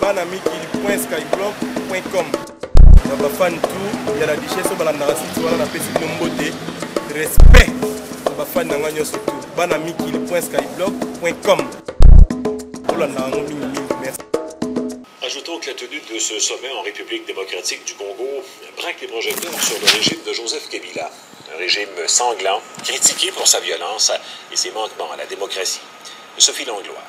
banamikili.skyblock.com. Na bafan tout ya la richesse balandaka site wana napesi bino mbote respect na bafan na nga nyonso tout banamikili.skyblock.com. Olandaka ngo mingi. Merci. Ajoutons que la tenue de ce sommet en République démocratique du Congo braque les projecteurs sur le régime de Joseph Kabila. Un régime sanglant, critiqué pour sa violence et ses manquements à la démocratie. Sophie Langlois.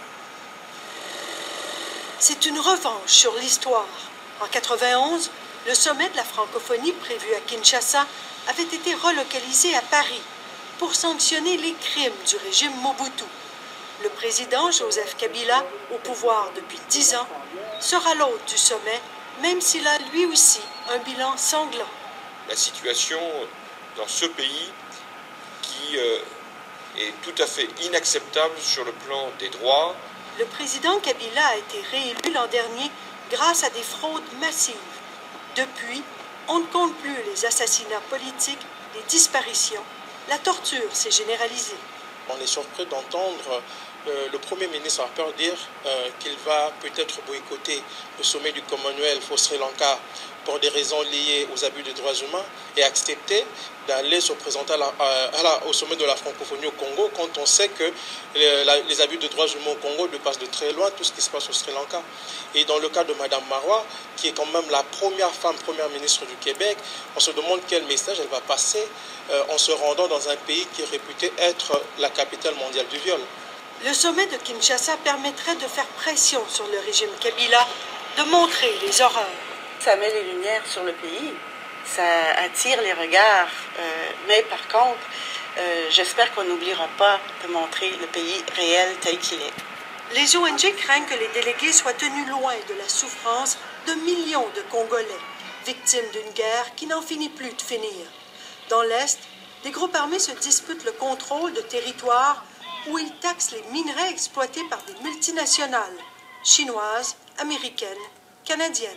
C'est une revanche sur l'histoire. En 1991, le sommet de la francophonie prévu à Kinshasa avait été relocalisé à Paris pour sanctionner les crimes du régime Mobutu. Le président Joseph Kabila, au pouvoir depuis 10 ans, sera l'hôte du sommet, même s'il a lui aussi un bilan sanglant. La situation dans ce pays qui est tout à fait inacceptable sur le plan des droits. Le président Kabila a été réélu l'an dernier grâce à des fraudes massives. Depuis, on ne compte plus les assassinats politiques, les disparitions. La torture s'est généralisée. On est surpris d'entendre le Premier ministre Harper dire qu'il va peut-être boycotter le sommet du Commonwealth au Sri Lanka pour des raisons liées aux abus des droits humains et accepter d'aller se présenter au sommet de la francophonie au Congo quand on sait que les abus de droits humains au Congo dépassent de très loin tout ce qui se passe au Sri Lanka. Et dans le cas de Mme Marois, qui est quand même la première femme première ministre du Québec, on se demande quel message elle va passer en se rendant dans un pays qui est réputé être la capitale mondiale du viol. Le sommet de Kinshasa permettrait de faire pression sur le régime Kabila, de montrer les horreurs. Ça met les lumières sur le pays, ça attire les regards, mais par contre, j'espère qu'on n'oubliera pas de montrer le pays réel tel qu'il est. Les ONG craignent que les délégués soient tenus loin de la souffrance de millions de Congolais, victimes d'une guerre qui n'en finit plus de finir. Dans l'Est, des groupes armés se disputent le contrôle de territoires où ils taxent les minerais exploités par des multinationales, chinoises, américaines, canadiennes.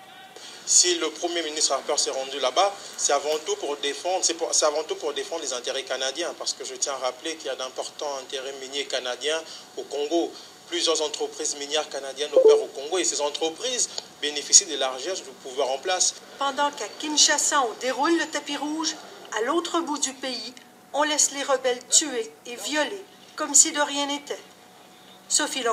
Si le Premier ministre Harper s'est rendu là-bas, c'est avant tout pour défendre les intérêts canadiens, parce que je tiens à rappeler qu'il y a d'importants intérêts miniers canadiens au Congo. Plusieurs entreprises minières canadiennes opèrent au Congo et ces entreprises bénéficient des largesses du pouvoir en place. Pendant qu'à Kinshasa, on déroule le tapis rouge, à l'autre bout du pays, on laisse les rebelles tuer et violer comme si de rien n'était. Sophie